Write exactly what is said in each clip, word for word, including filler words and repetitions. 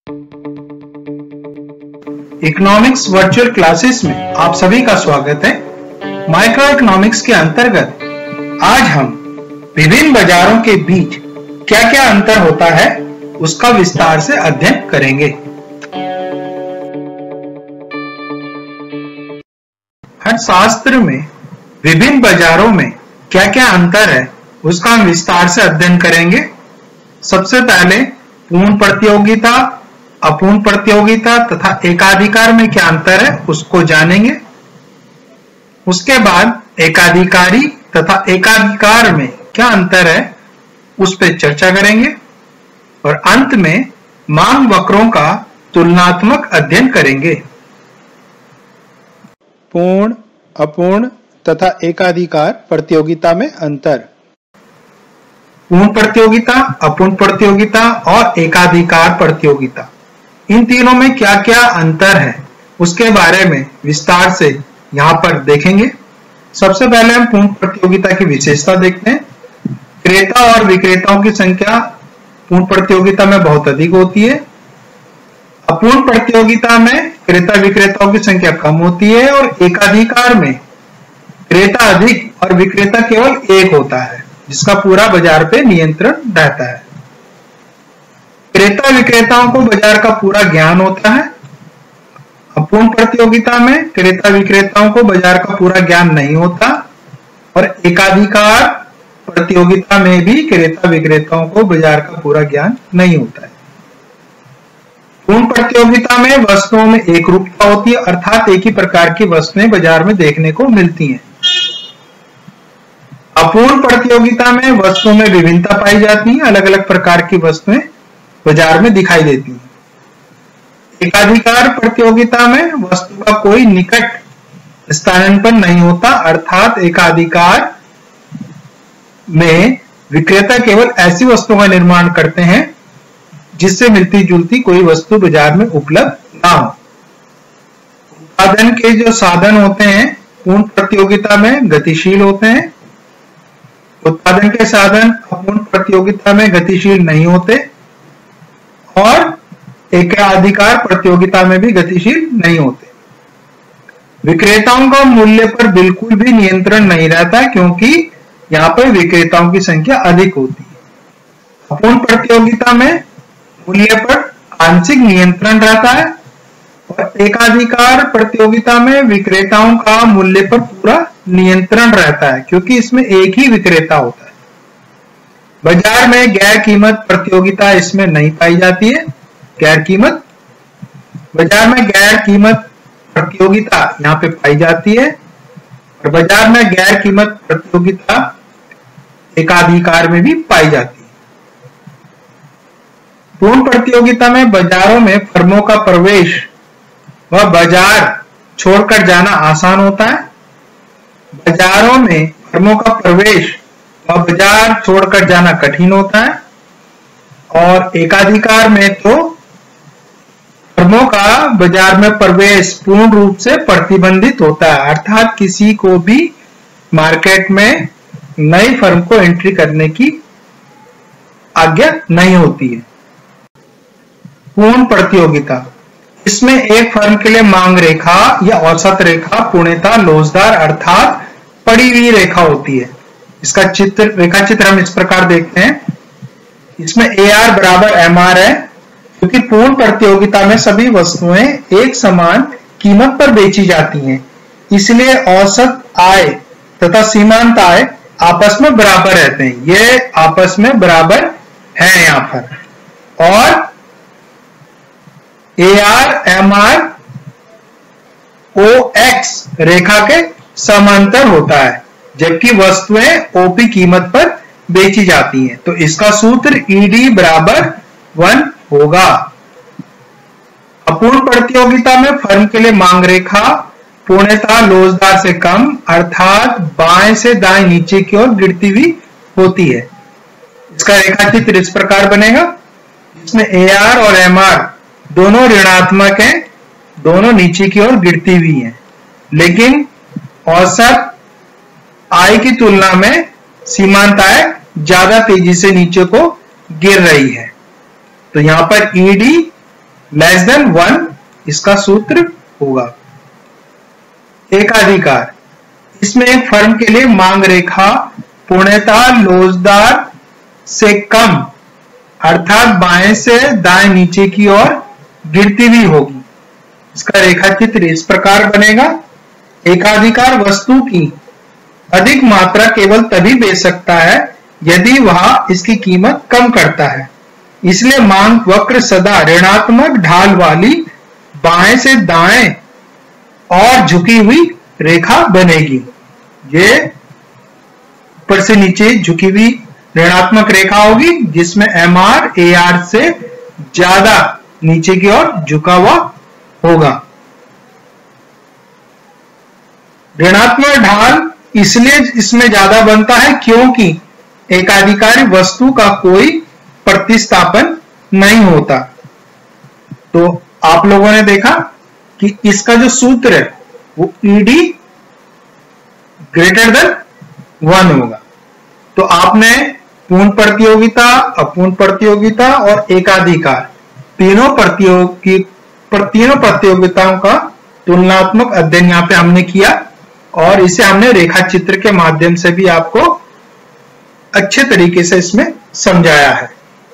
Economics virtual classes में आप सभी का स्वागत है। माइक्रो इकोनॉमिक्स के अंतर्गत आज हम विभिन्न बाजारों के बीच क्या क्या अंतर होता है उसका विस्तार से अध्ययन करेंगे। अर्थशास्त्र में विभिन्न बाजारों में क्या क्या अंतर है उसका हम विस्तार से अध्ययन करेंगे। सबसे पहले पूर्ण प्रतियोगिता, अपूर्ण प्रतियोगिता तथा एकाधिकार में क्या अंतर है उसको जानेंगे। उसके बाद एकाधिकारी तथा एकाधिकार में क्या अंतर है उस पर चर्चा करेंगे और अंत में मांग वक्रों का तुलनात्मक अध्ययन करेंगे। पूर्ण, अपूर्ण तथा एकाधिकार प्रतियोगिता में अंतर। पूर्ण प्रतियोगिता, अपूर्ण प्रतियोगिता और एकाधिकार प्रतियोगिता, इन तीनों में क्या क्या अंतर है उसके बारे में विस्तार से यहाँ पर देखेंगे। सबसे पहले हम पूर्ण प्रतियोगिता की विशेषता देखते हैं। क्रेता और विक्रेताओं की संख्या पूर्ण प्रतियोगिता में बहुत अधिक होती है। अपूर्ण प्रतियोगिता में क्रेता विक्रेताओं की संख्या कम होती है और एकाधिकार में क्रेता अधिक और विक्रेता केवल एक होता है जिसका पूरा बाजार पे नियंत्रण रहता है। क्रेता विक्रेताओं को बाजार का पूरा ज्ञान होता है। अपूर्ण प्रतियोगिता में क्रेता विक्रेताओं को बाजार का पूरा ज्ञान नहीं होता और एकाधिकार प्रतियोगिता में भी क्रेता विक्रेताओं को बाजार का पूरा ज्ञान नहीं होता है। पूर्ण प्रतियोगिता में वस्तुओं में एक रूपता होती है, अर्थात एक ही प्रकार की वस्तुएं बाजार में देखने को मिलती हैं। अपूर्ण प्रतियोगिता में वस्तुओं में विभिन्नता पाई जाती है, अलग अलग प्रकार की वस्तुएं बाजार में दिखाई देती है। एकाधिकार प्रतियोगिता में वस्तु का कोई निकट स्थानांतरण नहीं होता, अर्थात एकाधिकार में विक्रेता केवल ऐसी वस्तुओं का निर्माण करते हैं जिससे मिलती जुलती कोई वस्तु बाजार में उपलब्ध ना हो। उत्पादन के जो साधन होते हैं पूर्ण प्रतियोगिता में गतिशील होते हैं। उत्पादन के साधन अपूर्ण प्रतियोगिता में गतिशील नहीं होते और एकाधिकार प्रतियोगिता में भी गतिशील नहीं होते। विक्रेताओं का मूल्य पर बिल्कुल भी नियंत्रण नहीं रहता क्योंकि यहाँ पर विक्रेताओं की संख्या अधिक होती है। अपूर्ण प्रतियोगिता में मूल्य पर आंशिक नियंत्रण रहता है और एकाधिकार प्रतियोगिता में विक्रेताओं का मूल्य पर पूरा नियंत्रण रहता है क्योंकि इसमें एक ही विक्रेता होता है। बाजार में गैर कीमत प्रतियोगिता इसमें नहीं पाई जाती है। गैर कीमत बाजार में गैर कीमत प्रतियोगिता यहाँ पे पाई जाती है और बाजार में गैर कीमत प्रतियोगिता एकाधिकार में भी पाई जाती है। पूर्ण प्रतियोगिता में बाजारों में फर्मों का प्रवेश व बाजार छोड़कर जाना आसान होता है। बाजारों में फर्मों का प्रवेश व बाजार छोड़कर जाना कठिन होता है और एकाधिकार में तो फर्मों का बाजार में प्रवेश पूर्ण रूप से प्रतिबंधित होता है, अर्थात किसी को भी मार्केट में नई फर्म को एंट्री करने की आज्ञा नहीं होती है। पूर्ण प्रतियोगिता, इसमें एक फर्म के लिए मांग रेखा या औसत रेखा पूर्णतः लोचदार अर्थात पड़ी हुई रेखा होती है। इसका चित्र रेखा चित्र हम इस प्रकार देखते हैं। इसमें ए आर बराबर एम आर है क्योंकि पूर्ण प्रतियोगिता में सभी वस्तुएं एक समान कीमत पर बेची जाती हैं, इसलिए औसत आय तथा सीमांत आय आपस में बराबर रहते हैं। ये आपस में बराबर है यहाँ पर और A R M R O X रेखा के समांतर होता है जबकि वस्तुएं ओपी कीमत पर बेची जाती हैं। तो इसका सूत्र ईडी बराबर वन होगा। अपूर्ण प्रतियोगिता में फर्म के लिए मांग रेखा पूर्णतः लोचदार से कम अर्थात बाएं से दाएं नीचे की ओर गिरती हुई होती है। इसका रेखाचित्र इस प्रकार बनेगा। इसमें ए आर और एम आर दोनों ऋणात्मक हैं, दोनों नीचे की ओर गिरती हुई हैं, लेकिन औसत आय की तुलना में सीमांत आय ज्यादा तेजी से नीचे को गिर रही है। तो यहां पर ईडी लेस देन वन इसका सूत्र होगा। एकाधिकार, इसमें एक फर्म के लिए मांग रेखा पूर्णतः लोचदार से कम अर्थात बाएं से दाएं नीचे की ओर गिरती हुई होगी। इसका रेखा चित्र इस प्रकार बनेगा। एकाधिकार वस्तु की अधिक मात्रा केवल तभी बेच सकता है यदि वह इसकी कीमत कम करता है। इसलिए मांग वक्र सदा ऋणात्मक ढाल वाली बाएं से दाएं और झुकी हुई रेखा बनेगी। ये ऊपर से नीचे झुकी हुई ऋणात्मक रेखा होगी जिसमें एम आर ए आर से ज्यादा नीचे की ओर झुका हुआ होगा। ऋणात्मक ढाल इसलिए इसमें ज्यादा बनता है क्योंकि एकाधिकारी वस्तु का कोई प्रतिस्थापन नहीं होता। तो आप लोगों ने देखा कि इसका जो सूत्र है वो ईडी ग्रेटर देन वन होगा। तो आपने पूर्ण प्रतियोगिता, अपूर्ण प्रतियोगिता और एकाधिकार तीनों प्रतियोगी पर तीनों प्रतियोगिताओं का तुलनात्मक अध्ययन यहाँ पे हमने किया और इसे हमने रेखा चित्र के माध्यम से भी आपको अच्छे तरीके से इसमें समझाया है।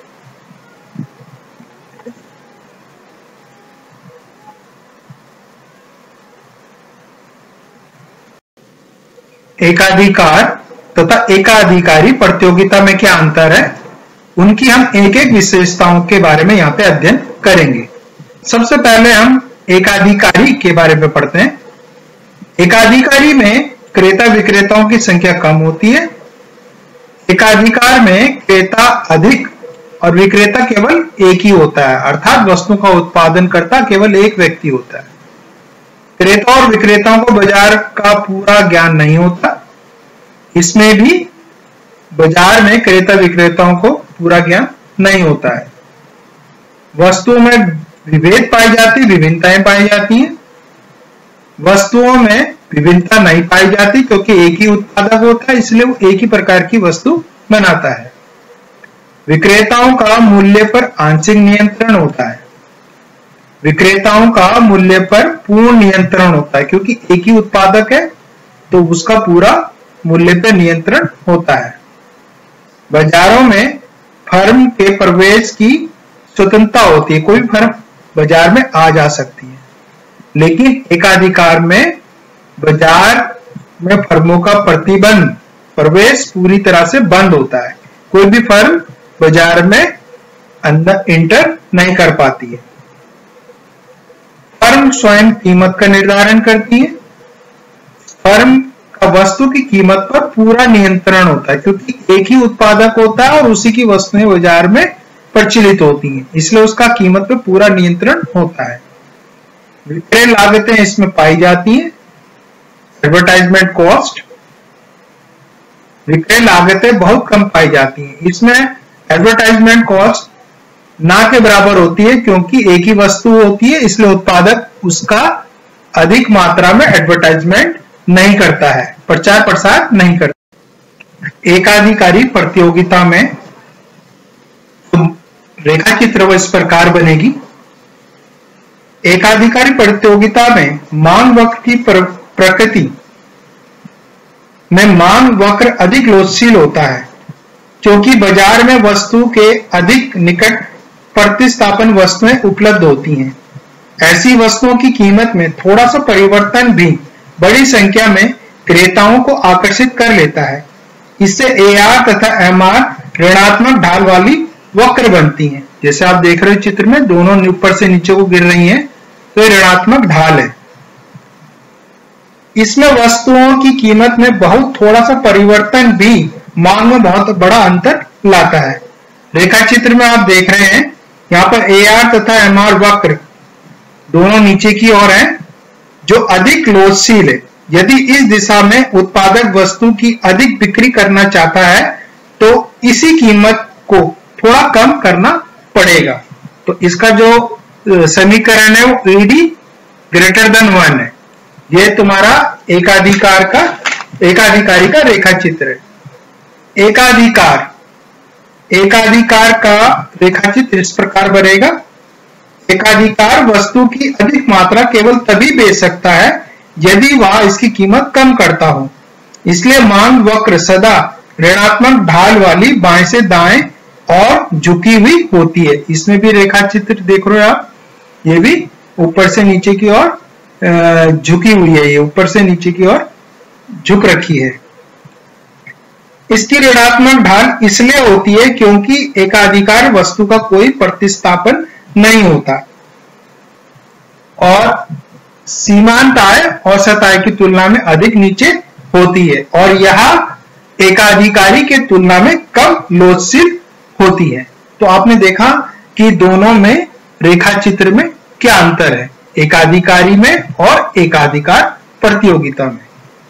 एकाधिकार तथा एकाधिकारी प्रतियोगिता में क्या अंतर है, उनकी हम एक एक विशेषताओं के बारे में यहाँ पे अध्ययन करेंगे। सबसे पहले हम एकाधिकारी के बारे में पढ़ते हैं। एकाधिकारी में क्रेता विक्रेताओं की संख्या कम होती है। एकाधिकार में क्रेता अधिक और विक्रेता केवल एक ही होता है, अर्थात वस्तु का उत्पादन करता केवल एक व्यक्ति होता है। क्रेता और विक्रेताओं को बाजार का पूरा ज्ञान नहीं होता। इसमें भी बाजार में क्रेता विक्रेताओं को पूरा ज्ञान नहीं होता है। वस्तुओं में विभेद पाई जाती, विभिन्नताएं पाई जाती हैं। वस्तुओं में विभिन्नता नहीं पाई जाती क्योंकि एक ही उत्पादक होता है, इसलिए वो एक ही प्रकार की वस्तु बनाता है। विक्रेताओं का मूल्य पर आंशिक नियंत्रण होता है। विक्रेताओं का मूल्य पर पूर्ण नियंत्रण होता है क्योंकि एक ही उत्पादक है तो उसका पूरा मूल्य पर नियंत्रण होता है। बाजारों में फर्म के प्रवेश की स्वतंत्रता होती है, कोई फर्म बाजार में आ जा सकती है। लेकिन एकाधिकार में बाजार में फर्मों का प्रतिबंध, प्रवेश पूरी तरह से बंद होता है। कोई भी फर्म बाजार में अंदर इंटर नहीं कर पाती है। फर्म स्वयं कीमत का निर्धारण करती है। फर्म का वस्तु की कीमत पर पूरा नियंत्रण होता है क्योंकि एक ही उत्पादक होता है और उसी की वस्तुएं बाजार में प्रचलित होती हैं, इसलिए उसका कीमत पर पूरा नियंत्रण होता है। विक्रय लागतें इसमें पाई जाती हैं। एडवर्टाइजमेंट कॉस्ट, विक्रय लागतें बहुत कम पाई जाती हैं। इसमें एडवर्टाइजमेंट कॉस्ट ना के बराबर होती है क्योंकि एक ही वस्तु होती है, इसलिए उत्पादक उसका अधिक मात्रा में एडवर्टाइजमेंट नहीं करता है, प्रचार प्रसार नहीं करता। एकाधिकारी प्रतियोगिता में रेखा चित्र वो इस प्रकार बनेगी। एकाधिकारी प्रतियोगिता में मांग वक्र की प्रकृति में मांग वक्र अधिक लोचशील होता है क्योंकि बाजार में वस्तु के अधिक निकट प्रतिस्थापन वस्तुएं उपलब्ध होती हैं। ऐसी वस्तुओं की कीमत में थोड़ा सा परिवर्तन भी बड़ी संख्या में क्रेताओं को आकर्षित कर लेता है। इससे ए आर तथा एम आर ऋणात्मक ढाल वाली वक्र बनती हैं। जैसे आप देख रहे हो चित्र में, दोनों ऊपर से नीचे को गिर रही हैं, तो ये ऋणात्मक ढाल है। इसमें वस्तुओं की कीमत में बहुत थोड़ा सा परिवर्तन भी मांग में बहुत बड़ा अंतर लाता है। रेखा चित्र में आप देख रहे हैं, यहाँ पर ए आर तथा एम आर वक्र दोनों नीचे की ओर हैं, जो अधिक लोचशील है। यदि इस दिशा में उत्पादक वस्तु की अधिक बिक्री करना चाहता है तो इसी कीमत को थोड़ा कम करना पड़ेगा। तो इसका जो समीकरण है वो ईडी ग्रेटर देन वन है। ये तुम्हारा एकाधिकार का एकाधिकारी का रेखा चित्र है। एकाधिकार एकाधिकार का रेखा चित्र इस प्रकार बनेगा। एकाधिकार वस्तु की अधिक मात्रा केवल तभी बेच सकता है यदि वह इसकी कीमत कम करता हो। इसलिए मांग वक्र सदा ऋणात्मक ढाल वाली बाएं से दाएं और झुकी हुई होती है। इसमें भी रेखा चित्र देख रहे हो आप, ये भी ऊपर से नीचे की ओर झुकी हुई है, ये ऊपर से नीचे की ओर झुक रखी है। इसकी ऋणात्मक ढाल इसलिए होती है क्योंकि एकाधिकार वस्तु का कोई प्रतिस्थापन नहीं होता और सीमांत आय औसत आय की तुलना में अधिक नीचे होती है और यह एकाधिकारी के तुलना में कम लोचशील होती है। तो आपने देखा कि दोनों में रेखा चित्र में क्या अंतर है, एकाधिकारी में और एकाधिकार प्रतियोगिता में।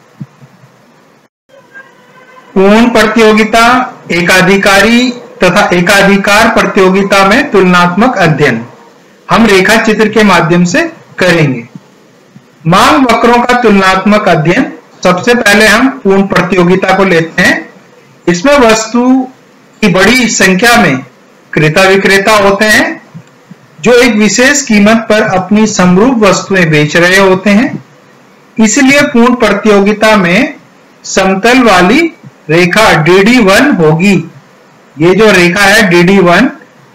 पूर्ण प्रतियोगिता, एकाधिकारी तथा एकाधिकार प्रतियोगिता में तुलनात्मक अध्ययन हम रेखा चित्र के माध्यम से करेंगे। मांग वक्रों का तुलनात्मक अध्ययन, सबसे पहले हम पूर्ण प्रतियोगिता को लेते हैं। इसमें वस्तु की बड़ी संख्या में क्रेता विक्रेता होते हैं जो एक विशेष कीमत पर अपनी समरूप वस्तुएं बेच रहे होते हैं। इसलिए पूर्ण प्रतियोगिता में समतल वाली रेखा डी डी वन होगी। ये जो रेखा है डी डी वन,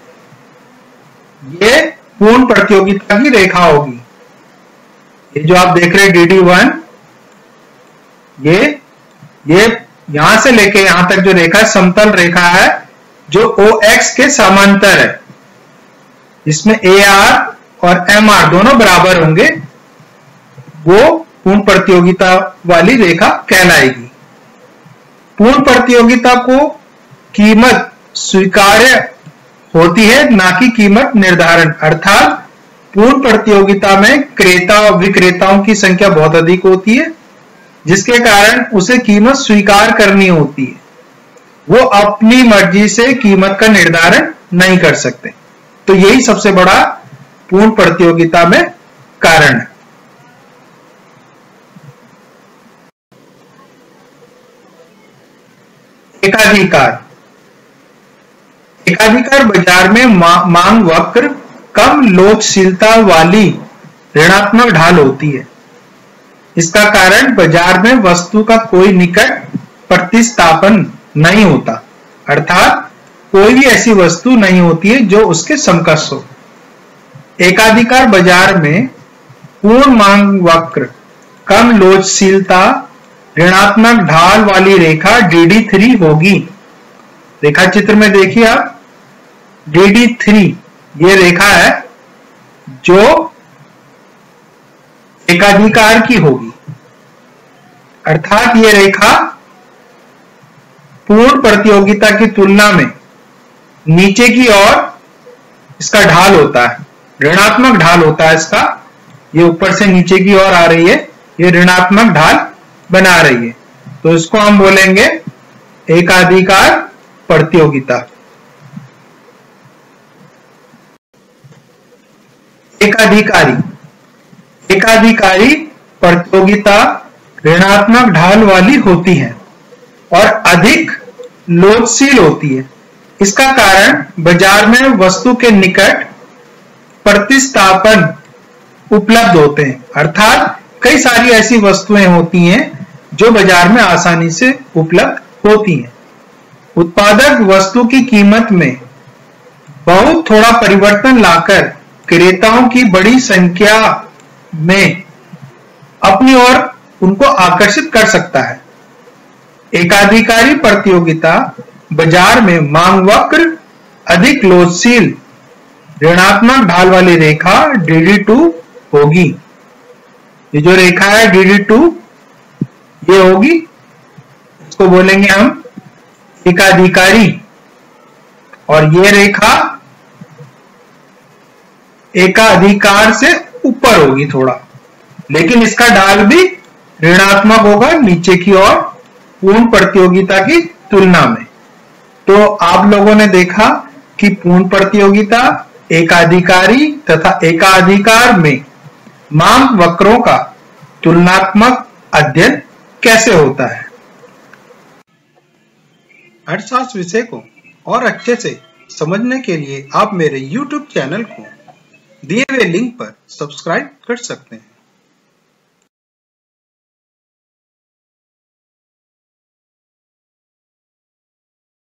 ये पूर्ण प्रतियोगिता की रेखा होगी। ये जो आप देख रहे हैं डी डी वन, ये ये यहां से लेके यहां तक जो रेखा समतल रेखा है जो ओ एक्स के समांतर है, इसमें ए आर और एम आर दोनों बराबर होंगे, वो पूर्ण प्रतियोगिता वाली रेखा कहलाएगी। पूर्ण प्रतियोगिता को कीमत स्वीकार्य होती है, ना कि कीमत निर्धारण। अर्थात पूर्ण प्रतियोगिता में क्रेता और विक्रेताओं की संख्या बहुत अधिक होती है, जिसके कारण उसे कीमत स्वीकार करनी होती है। वो अपनी मर्जी से कीमत का निर्धारण नहीं कर सकते। तो यही सबसे बड़ा पूर्ण प्रतियोगिता में कारण है। एकाधिकार, एकाधिकार बाजार में मा, मांग वक्र कम लोचशीलता वाली ऋणात्मक ढाल होती है। इसका कारण बाजार में वस्तु का कोई निकट प्रतिस्थापन नहीं होता, अर्थात कोई भी ऐसी वस्तु नहीं होती है जो उसके समकक्ष हो। एकाधिकार बाजार में पूर्ण मांग वक्र कम लोचशीलता ऋणात्मक ढाल वाली रेखा डी डी थ्री होगी। रेखा चित्र में देखिए आप, डी डी थ्री ये रेखा है जो एकाधिकार की होगी, अर्थात ये रेखा पूर्ण प्रतियोगिता की तुलना में नीचे की ओर इसका ढाल होता है, ऋणात्मक ढाल होता है इसका। ये ऊपर से नीचे की ओर आ रही है, ये ऋणात्मक ढाल बना रही है, तो इसको हम बोलेंगे एकाधिकार प्रतियोगिता। एकाधिकारी, एकाधिकारी प्रतियोगिता ऋणात्मक ढाल वाली होती है और अधिक लोचशील होती है। इसका कारण बाजार में वस्तु के निकट प्रतिस्थापन उपलब्ध होते हैं, अर्थात कई सारी ऐसी वस्तुएं होती हैं जो बाजार में आसानी से उपलब्ध होती हैं। उत्पादक वस्तु की कीमत में बहुत थोड़ा परिवर्तन लाकर क्रेताओं की बड़ी संख्या में अपनी ओर उनको आकर्षित कर सकता है। एकाधिकारी प्रतियोगिता बाजार में मांग वक्र अधिक लोचशील ऋणात्मक ढाल वाली रेखा डी डी टू होगी। ये जो रेखा है डी डी टू ये होगी, इसको बोलेंगे हम एकाधिकारी, और ये रेखा एकाधिकार से ऊपर होगी थोड़ा, लेकिन इसका ढाल भी ऋणात्मक होगा नीचे की ओर पूर्ण प्रतियोगिता की तुलना में। तो आप लोगों ने देखा कि पूर्ण प्रतियोगिता, एकाधिकारी तथा एकाधिकार में मांग वक्रों का तुलनात्मक अध्ययन कैसे होता है। अर्थशास्त्र विषय को और अच्छे से समझने के लिए आप मेरे यूट्यूब चैनल को दिए हुए लिंक पर सब्सक्राइब कर सकते हैं।